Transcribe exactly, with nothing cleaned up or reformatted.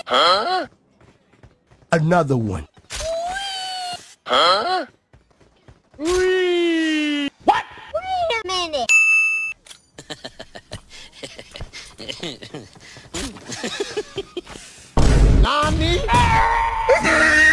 Huh? Another one. Huh? Whee! What? Wait a minute. Nani?